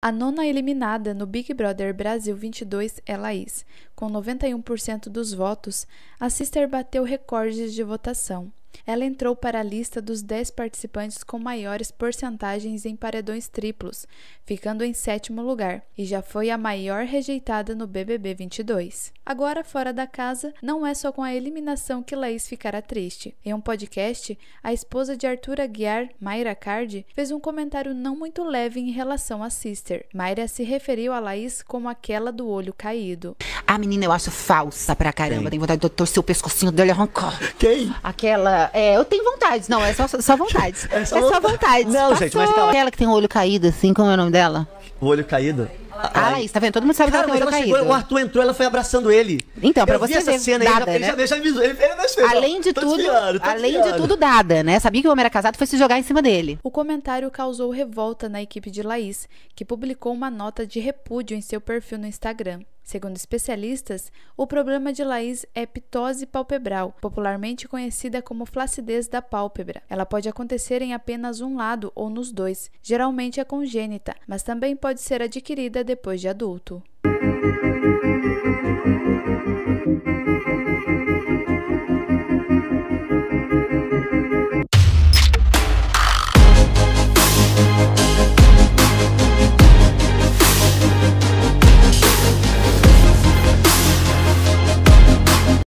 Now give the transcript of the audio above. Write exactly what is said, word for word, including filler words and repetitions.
A nona eliminada no Big Brother Brasil vinte e dois é Laís. Com noventa e um por cento dos votos, a Sister bateu recordes de votação. Ela entrou para a lista dos dez participantes com maiores porcentagens em paredões triplos, ficando em sétimo lugar, e já foi a maior rejeitada no B B B vinte e dois. Agora, fora da casa, não é só com a eliminação que Laís ficará triste. Em um podcast, a esposa de Arthur Aguiar, Mayra Card, fez um comentário não muito leve em relação a Sister. Mayra se referiu a Laís como aquela do olho caído. A menina eu acho falsa pra caramba. Quem? Tenho vontade de torcer o pescocinho dele e arrancar. Quem? Aquela. É, eu tenho vontade. Não, é só, só vontade. É só é só vontade. vontade. Não, Passou. gente, mas calma. Aquela que tem o olho caído, assim, como é o nome dela? O olho caído? Ah, Laís, tá vendo? Todo mundo sabe Cara, que mas ela ela tem o olho chegou, caído. o Arthur entrou, ela foi abraçando ele. Então, pra eu vi você essa ver, cena, dada, ele, já, né? ele já avisou, ele, ele fez, Além de tô tudo, desviando, tô além desviando. de tudo dada, né? Sabia que o homem era casado, foi se jogar em cima dele. O comentário causou revolta na equipe de Laís, que publicou uma nota de repúdio em seu perfil no Instagram. Segundo especialistas, o problema de Laís é ptose palpebral, popularmente conhecida como flacidez da pálpebra. Ela pode acontecer em apenas um lado ou nos dois, geralmente é congênita, mas também pode ser adquirida depois de adulto.